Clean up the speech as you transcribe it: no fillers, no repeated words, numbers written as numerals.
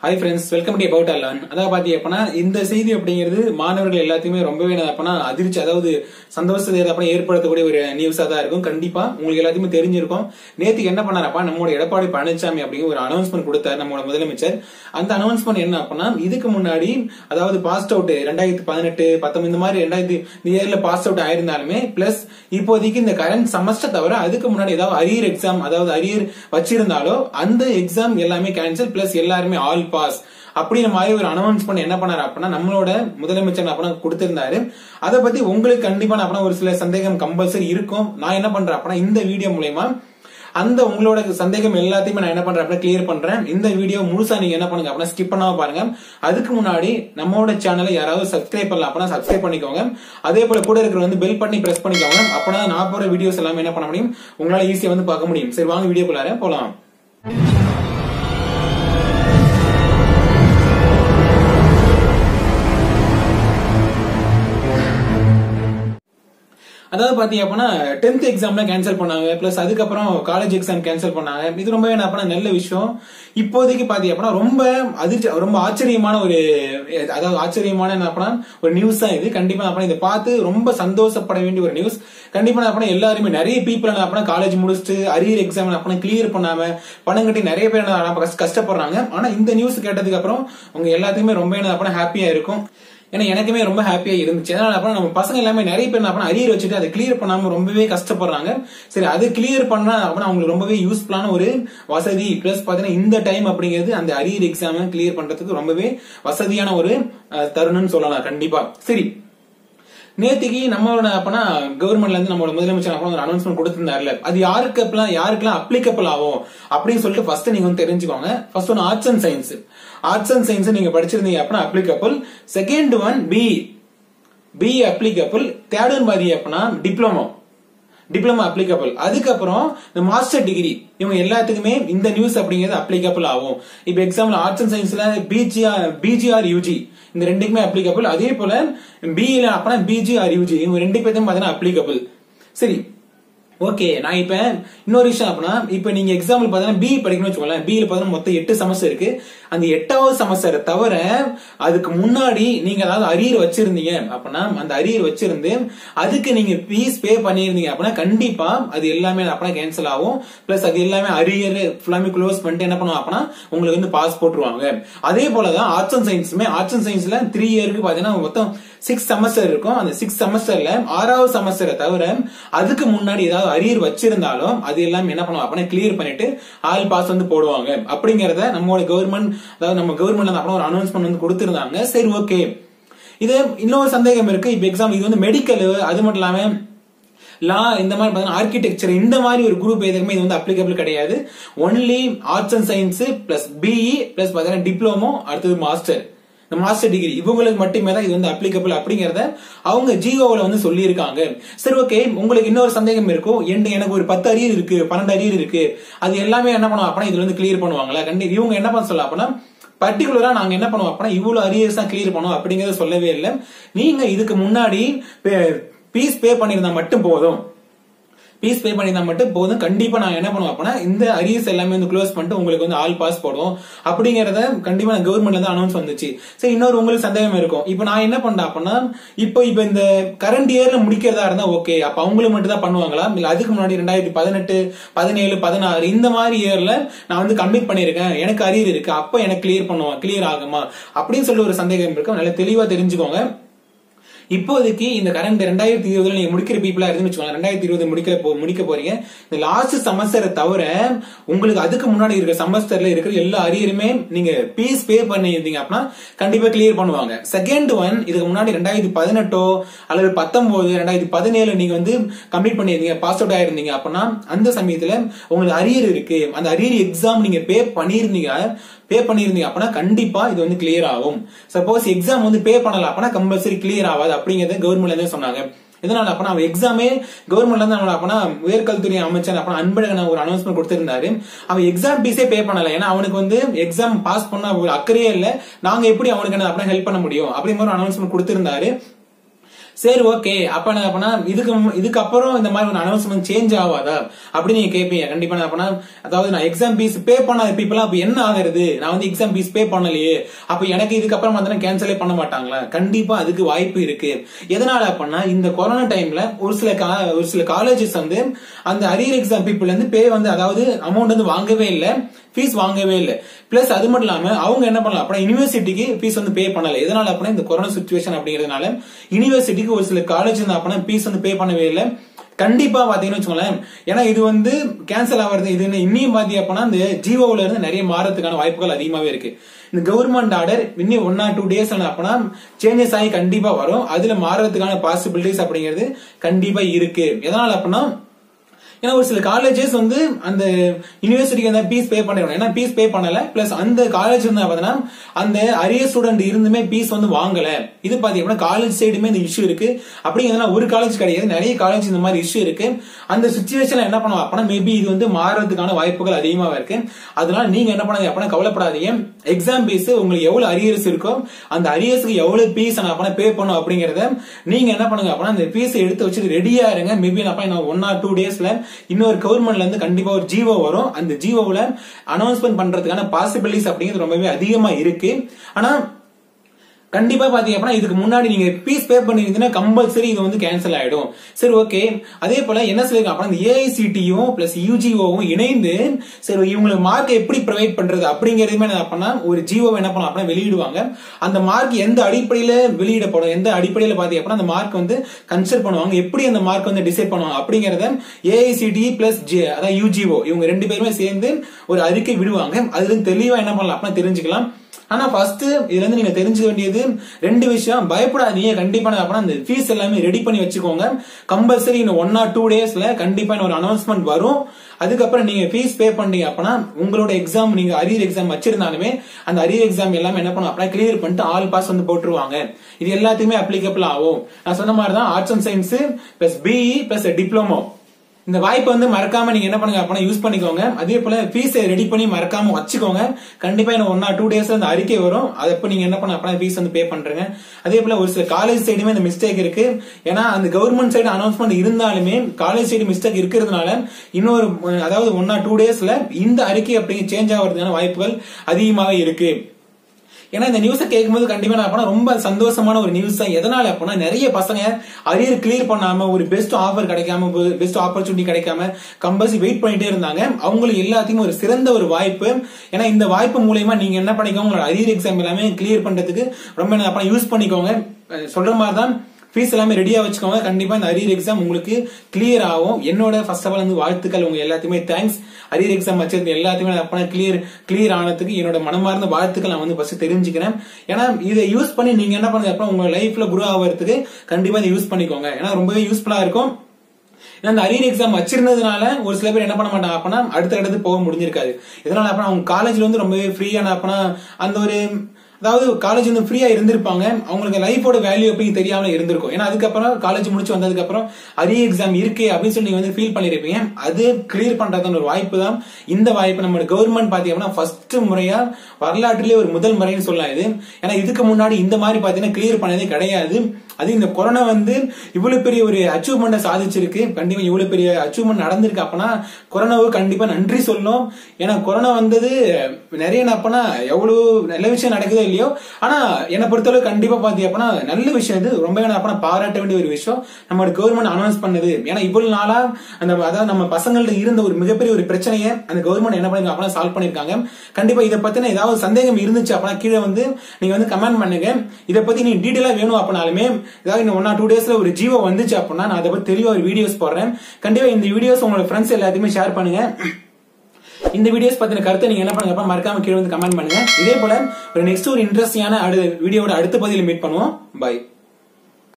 Hi friends, welcome to About Learn. அதாவது பாத்தீங்கன்னா இந்த செய்தி அப்படிங்கிறது மாணவர்கள் எல்லாத்தையுமே ரொம்பவே அதிர்ச்சி அதாவது சந்தோஷத்தை ஏற்படுத்தக்கூடிய ஒரு நியூஸா தான் இருக்கும். கண்டிப்பா உங்களுக்கு எல்லாத்தையுமே தெரிஞ்சிருக்கும். நேத்துக்கு என்ன பண்ணாரப்பா நம்மளோட எடப்பாடி பழனிசாமி அப்படிங்கிற ஒரு அனௌன்ஸ்மெண்ட் கொடுத்தாரு நம்மளோட முதலமைச்சர். அந்த அனௌன்ஸ்மெண்ட் என்ன அப்படின்னா இதுக்கு முன்னாடி அதாவது பாஸ் அவுட் 2018 19 இந்த மாதிரி 2000 இயர்ல பாஸ் அவுட் ஆயிருந்தாலுமே பிளஸ் இப்போதைக்கு இந்த கரண்ட் செமஸ்டர் தவிர அதுக்கு முன்னாடி ஏதாவது அரியர் எக்ஸாம் அதாவது அரியர் வச்சிருந்தாலோ அந்த எக்ஸாம் எல்லாமே கேன்சல் பிளஸ் எல்லாருமே ஆல் பாஸ் அப்படின்ற மாதிரி ஒரு அனௌன்ஸ் பண்ணி என்ன பண்ணாரு அப்படின்னா நம்மளோட முதலமைச்சர் அப்படின்னா கொடுத்திருந்தாரு. அதை பத்தி உங்களுக்கு கண்டிப்பா அப்படின்னா ஒரு சில சந்தேகம் கம்பல்சரி இருக்கும். நான் என்ன பண்றேன் அப்படின்னா இந்த வீடியோ மூலமா அந்த உங்களோட சந்தேகம் எல்லாத்தையுமே நான் என்ன பண்றேன் அப்படின்னா கிளியர் பண்றேன். இந்த வீடியோ முழுசா நீங்க என்ன பண்ணுங்க அப்படின்னா ஸ்கிப் பண்ணாம பாருங்க. அதுக்கு முன்னாடி நம்மளோட சேனலை யாராவது சப்ஸ்கிரைப் பண்ணலாம் அப்படின்னா சப்ஸ்கிரைப் பண்ணிக்கோங்க. அதே போல கூட இருக்கிற பெல் பண்ணி பிரஸ் பண்ணிக்கோங்க. அப்பதான் நான் போற வீடியோஸ் எல்லாமே என்ன பண்ண முடியும் உங்களால ஈஸியா பார்க்க முடியும். சரி வாங்க வீடியோக்குள்ளார போலாம். அதாவது பாத்தீங்க அப்படின்னா 10th எக்ஸாம்ல கேன்சல் பண்ணாங்க பிளஸ் அதுக்கப்புறம் காலேஜ் எக்ஸாம் கேன்சல் பண்ணாங்க. இது ரொம்ப என்ன அப்படின்னா நல்ல விஷயம். இப்போதைக்கு பாத்தீங்க அப்படின்னா ரொம்ப ஆச்சரியமான ஒரு அதாவது ஆச்சரியமான என்ன அப்படின்னா ஒரு நியூஸ் தான் இது. கண்டிப்பா அப்படின்னா இதை பார்த்து ரொம்ப சந்தோஷப்பட வேண்டிய ஒரு நியூஸ். கண்டிப்பா அப்படின்னா எல்லாருமே நிறைய பீப்புள் அப்படின்னா காலேஜ் முடிச்சுட்டு அரியர் எக்ஸாம் அப்படின்னா கிளியர் பண்ணாம பணம் கட்டி நிறைய பேர் கஷ்டப்படுறாங்க. ஆனா இந்த நியூஸ் கேட்டதுக்கு அப்புறம் உங்க எல்லாத்தையுமே ரொம்ப என்ன அப்படின்னா ஹாப்பியா இருக்கும். ஏன்னா எனக்குமே ரொம்ப ஹாப்பியா இருந்துச்சு. அதனால நம்ம பசங்க எல்லாமே நிறைய பேர் அரியர் வச்சுட்டு அதை கிளியர் பண்ணாம ரொம்பவே கஷ்டப்படுறாங்க. சரி அது கிளியர் பண்ணா அப்படின்னா அவங்களுக்கு ரொம்பவே யூஸ்ஃபுல்லான ஒரு வசதி. பிளஸ் பாத்தீங்கன்னா இந்த டைம் அப்படிங்கிறது அந்த அரியர் எக்ஸாம் கிளியர் பண்றதுக்கு ரொம்பவே வசதியான ஒரு தருணம்னு சொல்லலாம். கண்டிப்பா சரி நேத்திக்கு நம்மளோட அப்பனா கவர்மெண்ட்ல இருந்து நம்மளோட முதலமைச்சர் ஒரு அனௌன்ஸ்மெண்ட் கொடுத்திருந்தாருல அது யாருக்கெல்லாம் அப்ளிகபிள் ஆகும் அப்படின்னு சொல்லிட்டு ஃபர்ஸ்ட் நீங்க தெரிஞ்சுக்கோங்க. First one arts and science நீங்க படிச்சிருந்தீங்க அப்படின்னா applicable. Second one B applicable. Third one பாத்தீங்க அப்படின்னா டிப்ளமோ அப்ளிகபிள். அதுக்கப்புறம் இந்த மாஸ்டர் டிகிரி இவங்க எல்லாத்துக்குமே இந்த நியூஸ் அப்படிங்கிறது அப்ளிகபிள் ஆகும். இப்ப எக்ஸாம்பிள் ஆர்ட்ஸ் அண்ட் சயின்ஸ்ல பிஜிஆர் யூஜி இந்த ரெண்டுக்குமே அப்ளிகபிள். அதே போல பிஇல அப்படின்னா பிஜிஆர் யூஜி இவங்க ரெண்டு பேருக்கும் பாத்தீங்கன்னா அப்ளிகபிள். சரி ஓகே நான் இப்ப இன்னொரு விஷயம் அப்படின்னா இப்ப நீங்க எக்ஸாம்பிள் பாத்தீங்கன்னா பி படிக்கணும்னு வச்சுக்கோங்களேன். பிஇல பாத்தீங்கன்னா மொத்தம் 8 செமஸ்டர் இருக்கு. அந்த 8வது செமஸ்டர் தவிர அதுக்கு முன்னாடி நீங்க அதாவது அரியர் வச்சிருந்தீங்க அப்படின்னா அந்த அரியர் வச்சிருந்து அதுக்கு நீங்க ஃபீஸ் பே பண்ணிருந்தீங்க அப்படின்னா கண்டிப்பா அது எல்லாமே அப்படின்னா கேன்சல் ஆகும். பிளஸ் அது எல்லாமே அரியர் ஃபுல்லாமே க்ளோஸ் பண்ணிட்டு என்ன பண்ணுவோம் அப்படின்னா உங்களுக்கு பாஸ் போட்டுருவாங்க. அதே போலதான் ஆர்ட்ஸ் அண்ட் சயின்ஸ்ல 3 இயருக்கு பாத்தீங்கன்னா மொத்தம் 6 செமஸ்டர் இருக்கும். அந்த 6 செமஸ்டர்ல 6வது செமஸ்டரை தவிர அதுக்கு முன்னாடி ஏதாவது அரியர் வச்சிருந்தாலும் அது எல்லாம் என்ன பண்ணுவாங்க அப்படின்னா கிளியர் பண்ணிட்டு ஆல் பாஸ் போடுவாங்க. அப்படிங்கறத நம்மளோட கவர்மெண்ட் அதாவது நம்ம கவர்மெண்ட்ல ஒரு அனௌன்ஸ்மெண்ட் கொடுத்திருந்தாங்க. சரி ஓகே இது இன்னொரு சந்தேகம் இருக்கு. இப்ப எக்ஸாம் இது மெடிக்கல் அது மட்டும் இல்லாம லா இந்த மாதிரி ஆர்கிடெக்சர் இந்த மாதிரி ஒரு குரூப் எதுவுமே இது அப்ளிகபிள் கிடையாது. Only arts and science plus BE plus பாத்தீங்கன்னா டிப்ளமோ அடுத்தது மாஸ்டர் டிகிரி இவங்களுக்கு மட்டுமே தான் இது அப்ளிகபிள் அப்படிங்கறத அவங்க ஜிஓல சொல்லி இருக்காங்க. சரி ஓகே உங்களுக்கு இன்னொரு சந்தேகம் இருக்கும். எனக்கு ஒரு 10 அரியர் இருக்கு 12 அரியர் இருக்கு அது எல்லாமே என்ன பண்ணுவோம் அப்படின்னா இதுல கிளியர் பண்ணுவாங்களா? கண்டிப்பா இவங்க என்ன பண்ண சொல்ல அப்படின்னா பர்டிகுலரா நாங்க என்ன பண்ணுவோம் அப்படின்னா இவ்வளவு அரியர்ஸ் தான் கிளியர் பண்ணுவோம் அப்படிங்கறத சொல்லவே இல்லை. நீங்க இதுக்கு முன்னாடி ஃபீஸ் பே பண்ணிருந்தா மட்டும் போதும். கண்டிப்பா நாங்க என்ன பண்ணுவோம் அப்படின்னா இந்த அரியர்ஸ் எல்லாமே க்ளோஸ் பண்ணிட்டு உங்களுக்கு ஆல் பாஸ் போடுவோம் அப்படிங்கறத கண்டிப்பா கவர்மெண்ட்ல அனௌன்ஸ் வந்துச்சு. சரி இன்னொரு உங்களுக்கு சந்தேகம் இருக்கும். இப்ப நான் என்ன பண்றேன் அப்படின்னா இப்ப இந்த கரண்ட் இயர்ல முடிக்கிறதா இருந்தா ஓகே அப்ப அவங்களுக்கு மட்டும் தான் பண்ணுவாங்களா இல்ல அதுக்கு முன்னாடி 2018 17 16 இந்த மாதிரி இயர்ல நான் கம்ப்ளீட் பண்ணிருக்கேன் எனக்கு அரியர் இருக்கு அப்ப எனக்கு கிளியர் ஆகுமா அப்படின்னு சொல்லி ஒரு சந்தேகம் இருக்கு. நல்லா தெளிவா தெரிஞ்சுக்கோங்க. இப்போதைக்கு இந்த கரண்ட் 2020 நீங்க முடிக்கிற பீப்புளா இருந்து வச்சுக்கோங்க. 2020 முடிக்க போறீங்க. இந்த லாஸ்ட் செமஸ்டரை தவிர உங்களுக்கு அதுக்கு முன்னாடி இருக்கிற செமஸ்டர்ல இருக்கிற எல்லா அரியருமே நீங்க ஃபீஸ் பே பண்ணிருந்தீங்க அப்படின்னா கண்டிப்பா கிளியர் பண்ணுவாங்க. செகண்ட் ஒன் இதுக்கு முன்னாடி 2018 அல்லது 19 2017 நீங்க கம்ப்ளீட் பண்ணிருந்தீங்க பாஸ் அவுட் ஆயிருந்தீங்க அப்படின்னா அந்த சமயத்துல உங்களுக்கு அரியர் இருக்கு அந்த அரியர் எக்ஸாம் நீங்க பே பண்ணிருந்தீங்க அப்படின்னா கண்டிப்பா இது கிளியர் ஆகும். சப்போஸ் எக்ஸாம் பே பண்ணல அப்படின்னா கம்பல்சரி கிளியர் ஆகாது அப்படிங்கறத கவர்மெண்ட்ல சொன்னாங்க. இதனால அப்ப எக்ஸாமே கவர்மெண்ட்ல இருந்து உயர்கல்வித்துறை அமைச்சர் அன்பழகன் ஒரு அனௌன்ஸ்மெண்ட் கொடுத்திருந்தாரு. அவன் எக்ஸாம் ஃபீஸே பே பண்ணல. ஏன்னா அவனுக்கு எக்ஸாம் பாஸ் பண்ண ஒரு அக்கறையே இல்ல. நாங்க எப்படி அவனுக்கு ஹெல்ப் பண்ண முடியும் அப்படிங்கிற ஒரு அனௌன்ஸ்மெண்ட் கொடுத்திருந்தாரு. சரி ஓகே அப்ப நான் அப்பனா இதுக்கு அப்புறம் இந்த மாதிரி ஒரு அனௌன்ஸ்மெண்ட் சேஞ்ச் ஆகாதா அப்படின்னு நீங்க கேட்பீங்க. கண்டிப்பா நான் அப்பனா அதாவது நான் எக்ஸாம் ஃபீஸ் பே பண்ணாத பீப்புள் அப்ப என்ன ஆகுறது, நான் வந்து எக்ஸாம் ஃபீஸ் பே பண்ணலையே அப்ப எனக்கு இதுக்கப்புறம் வந்து கேன்சலே பண்ண மாட்டாங்களா? கண்டிப்பா அதுக்கு வாய்ப்பு இருக்கு. எதனால அப்படின்னா இந்த கொரோனா டைம்ல ஒரு சில காலேஜஸ் வந்து அந்த அரியர் எக்ஸாம் பீப்புள் வந்து பே வந்து அதாவது அமௌண்ட் வந்து வாங்கவே இல்லை, ஃபீஸ் வாங்கவே இல்லை. பிளஸ் அது மட்டும் இல்லாம அவங்க என்ன பண்ணலாம் அப்படின்னா யூனிவர்சிட்டிக்கு ஃபீஸ் வந்து பே பண்ணல. எதனால அப்படின்னா இந்த கொரோனா சிச்சுவேஷன் அப்படிங்கிறதுனால யூனிவர்சிட்டிக்கு ஒரு சில காலேஜ் வந்து அப்படின்னா ஃபீஸ் வந்து பே பண்ணவே இல்லை. கண்டிப்பா பாத்தீங்கன்னு வச்சுக்கோங்களேன், ஏன்னா இது வந்து கேன்சல் ஆகிறது இது இன்னும் பாத்தீங்க அப்படின்னா இந்த ஜிஓல இருந்து நிறைய மாறதுக்கான வாய்ப்புகள் அதிகமாவே இருக்கு. இந்த கவர்மெண்ட் ஆர்டர் இன்னும் 1 or 2 days அப்படின்னா சேஞ்சஸ் ஆகி கண்டிப்பா வரும். அதுல மாறதுக்கான பாசிபிலிட்டிஸ் அப்படிங்கிறது கண்டிப்பா இருக்கு. எதனால அப்படின்னா ஏன்னா ஒரு சில காலேஜஸ் வந்து அந்த யூனிவர்சிட்டிக்கு அந்த ஃபீஸ் பே பண்ணிடணும். ஏன்னா ஃபீஸ் பே பண்ணல. பிளஸ் அந்த காலேஜ் வந்து பாத்தீங்கன்னா அந்த அரியர் ஸ்டூடெண்ட் இருந்துமே ஃபீஸ் வந்து வாங்கல. இது பாத்தீங்கன்னா காலேஜ் சைடுமே இந்த இஷ்யூ இருக்கு. அப்படிங்கிறதுனா ஒரு காலேஜ் கிடையாது, நிறைய காலேஜ் இந்த மாதிரி இஷ்யூ இருக்கு. அந்த சிச்சுவேஷன்ல என்ன பண்ணுவோம் அப்படின்னா மேபி இது வந்து மாறதுக்கான வாய்ப்புகள் அதிகமாக இருக்கு. அதனால நீங்க என்ன பண்ணாதீங்க அப்படின்னா கவலைப்படாதீங்க. எக்ஸாம் ஃபீஸ் உங்களுக்கு எவ்வளவு அரியர்ஸ் இருக்கோ அந்த அரியர்ஸ்க்கு எவ்வளவு ஃபீஸ் அப்படின்னா பே பண்ணும் அப்படிங்கறத நீங்க என்ன பண்ணுங்க அப்படின்னா அந்த ஃபீஸ் எடுத்து வச்சுட்டு ரெடியா இருங்க. மேபி நான் 1 or 2 daysல இன்னொரு கவர்மெண்ட்ல இருந்து கண்டிப்பா ஒரு ஜிஓ வரும். அந்த ஜிஓல அனௌன்ஸ்மெண்ட் பண்றதுக்கான பாசிபிலிட்டிஸ் அப்படிங்கிறது ரொம்பவே அதிகமா இருக்கு. ஆனா கண்டிப்பா பாத்தீங்க அப்படின்னா இதுக்கு முன்னாடி நீங்க ஃபீஸ் பே பண்ணிருந்தீங்கன்னா கம்பல்சரி இது வந்து கேன்சல் ஆயிடும். சரி ஓகே, அதே போல என்ன சொல்லிருக்காங்க அப்படின்னா AICTEயும் பிளஸ் UGOவும் இணைந்து சரி இவங்களுக்கு மார்க் எப்படி ப்ரொவைட் பண்றது அப்படிங்கறதுமே என்ன பண்ணா ஒரு ஜிஓ என்ன பண்ணலாம் அப்படின்னா வெளியிடுவாங்க. அந்த மார்க் எந்த அடிப்படையில வெளியிடப்படும், எந்த அடிப்படையில பாத்தீங்க அப்படின்னா அந்த மார்க் வந்து கன்சிடர் பண்ணுவாங்க, எப்படி அந்த மார்க் வந்து டிசைட் பண்ணுவாங்க அப்படிங்கறத AICTE பிளஸ் அதாவது UGO இவங்க 2 பேருமே சேர்ந்து ஒரு அறிக்கை விடுவாங்க. அதுல தெளிவா என்ன பண்ணலாம் அப்படின்னா தெரிஞ்சுக்கலாம். ஆனா ஃபர்ஸ்ட் இதுல இருந்து நீங்க தெரிஞ்சுக்க வேண்டியது 2 விஷயம். பயப்படாதீங்க. கண்டிப்பா அந்த ஃபீஸ் எல்லாமே ரெடி பண்ணி வச்சுக்கோங்க. கம்பல்சரி இன்னும் 1 or 2 daysல கண்டிப்பா ஒரு அனௌன்ஸ்மெண்ட் வரும். அதுக்கப்புறம் நீங்க ஃபீஸ் பே பண்ணீங்க அப்படின்னா உங்களோட எக்ஸாம் நீங்க அரியர் எக்ஸாம் வச்சிருந்தாலுமே அந்த அரியர் எக்ஸாம் எல்லாமே என்ன பண்ணும் அப்படின்னா கிளியர் பண்ணிட்டு ஆல் பாஸ் வந்து போட்டுருவாங்க. இது எல்லாத்தையுமே அப்ளிகபிள் ஆகும். நான் சொன்ன மாதிரி தான் arts and science plus BE plus diploma இந்த வாய்ப்பு வந்து மறக்காம நீங்க என்ன பண்ணுங்க அப்படின்னா யூஸ் பண்ணிக்கோங்க. அதே போல ஃபீஸ் ரெடி பண்ணி மறக்காம வச்சுக்கோங்க. கண்டிப்பா இன்னும் 1 or 2 daysல அந்த அறிக்கை வரும். அதப்ப நீங்க என்ன பண்ண அப்படின்னா ஃபீஸ் வந்து பே பண்றீங்க. அதே போல ஒரு சில காலேஜ் சைடுமே இந்த மிஸ்டேக் இருக்கு. ஏன்னா அந்த கவர்மெண்ட் சைடு அனௌன்ஸ்மெண்ட் இருந்தாலுமே காலேஜ் சைடு மிஸ்டேக் இருக்கிறதுனால இன்னொரு அதாவது 1 or 2 daysல இந்த அறிக்கை அப்படிங்க சேஞ்ச் ஆகிறதுக்கான வாய்ப்புகள் அதிகமாவே இருக்கு. ஏன்னா இந்த நியூஸை கேட்கும்போது கண்டிப்பா நான் ரொம்ப சந்தோஷமான ஒரு நியூஸ் தான். எதனால அப்படின்னா நிறைய பசங்க அரியர் கிளியர் பண்ணாம ஒரு பெஸ்ட் ஆஃபர் கிடைக்காம பெஸ்ட் ஆப்பர்ச்சுனிட்டி கிடைக்காம கம்பல்சரி வெயிட் பண்ணிட்டே இருந்தாங்க. அவங்களுக்கு எல்லாத்தையும் ஒரு சிறந்த ஒரு வாய்ப்பு. ஏன்னா இந்த வாய்ப்பு மூலமா நீங்க என்ன பண்ணிக்கோங்க உங்களோட அரியர் எக்ஸாம் எல்லாமே கிளியர் பண்றதுக்கு ரொம்ப யூஸ் பண்ணிக்கோங்க. சொல்ற மாதிரி தான் ஃபீஸ் எல்லாமே ரெடியா வச்சுக்கோங்க. கண்டிப்பா இந்த அரியர் எக்ஸாம் உங்களுக்கு கிளியர் ஆகும். என்னோட ஃபர்ஸ்ட் ஆஃப் ஆல் வந்து வாழ்த்துக்கள். உங்க எல்லாத்தையுமே தேங்க்ஸ். அரியர் எக்ஸாம் வச்சிருந்த எல்லாத்தையுமே கிளியர் ஆனதுக்கு என்னோட மனமார்ந்த வாழ்த்துக்கள் நான் வந்து ஃபர்ஸ்ட் தெரிஞ்சுக்கிறேன். ஏன்னா இதை யூஸ் பண்ணி நீங்க என்ன பண்ணுங்க அப்புறம் உங்க லைஃப்ல குரோ ஆகிறதுக்கு கண்டிப்பா இதை யூஸ் பண்ணிக்கோங்க. ஏன்னா ரொம்பவே யூஸ்ஃபுல்லா இருக்கும். ஏன்னா அந்த அரியர் எக்ஸாம் வச்சிருந்ததுனால ஒரு சில பேர் என்ன பண்ண மாட்டாங்க அப்படின்னா அடுத்த போக முடிஞ்சிருக்காது. இதனால அப்படின்னா அவங்க காலேஜ்ல வந்து ரொம்பவே ஃப்ரீயான அப்படின்னா அந்த ஒரு அதாவது காலேஜ் வந்து ஃப்ரீயா இருந்திருப்பாங்க. அவங்களுக்கு லைஃபோட வேல்யூ எப்படி தெரியாம இருந்திருக்கும். ஏன்னா அதுக்கப்புறம் காலேஜ் முடிச்சு வந்ததுக்கு அப்புறம் அரியர் எக்ஸாம் இருக்கே அப்படின்னு சொல்லி நீங்க வந்து ஃபீல் பண்ணிருப்பீங்க. அது கிளியர் பண்றதான ஒரு வாய்ப்பு தான் இந்த வாய்ப்பு. நம்ம கவர்மெண்ட் பாத்தீங்கன்னா ஃபர்ஸ்ட் முறையா வரலாற்றிலே ஒரு முதல் முறைன்னு சொல்லலாம் இது. ஏன்னா இதுக்கு முன்னாடி இந்த மாதிரி பாத்தீங்கன்னா கிளியர் பண்ணதே கிடையாது. அது இந்த கொரோனா வந்து இவ்வளவு பெரிய ஒரு அச்சீவ்மெண்ட் சாதிச்சிருக்கு. கண்டிப்பா இவ்வளவு பெரிய அச்சீவ்மெண்ட் நடந்திருக்கு அப்படின்னா கொரோனாவுக்கு கண்டிப்பா நன்றி சொல்லணும். ஏன்னா கொரோனா வந்தது நிறைய அப்பனா எவ்வளவு நல்ல விஷயம் நடக்குதோ இல்லையோ, ஆனா என்னை பொறுத்தளவு கண்டிப்பா பாத்தீங்க அப்படின்னா நல்ல விஷயம். இது ரொம்ப அப்பனா பாராட்ட வேண்டிய ஒரு விஷயம் நம்ம கவர்மெண்ட் அனௌன்ஸ் பண்ணது. ஏன்னா இவ்வளவு நாளா அந்த அதாவது நம்ம பசங்கள்ட்ட இருந்த ஒரு மிகப்பெரிய ஒரு பிரச்சனையை அந்த கவர்மெண்ட் என்ன பண்ணி அப்படின்னா சால்வ் பண்ணிருக்காங்க. கண்டிப்பா இதை பத்தின ஏதாவது சந்தேகம் இருந்துச்சு அப்படின்னா கீழே வந்து நீங்க வந்து கமெண்ட் பண்ணுங்க. இதை பத்தி நீங்க டீடைலா வேணும் அப்படின்னாலுமே ஏதாவது 1 or 2 daysல ஒரு ஜிஓ வந்துச்சு அப்படின்னா நான் அதை பத்தி தெளிவா ஒரு வீடியோஸ் போடுறேன். கண்டிப்பா இந்த வீடியோஸ் உங்களோட ஃப்ரெண்ட்ஸ் எல்லாத்தையுமே ஷேர் பண்ணுங்க. இந்த வீடியோஸ் பத்தின கருத்தை நீங்க என்ன பண்ணுங்க மறக்காம கீழே வந்து கமெண்ட் பண்ணுங்க. இதே போல ஒரு நெக்ஸ்ட் ஒரு இன்ட்ரெஸ்டிங்கான வீடியோட அடுத்த பதிவில் மீட் பண்ணுவோம். பை.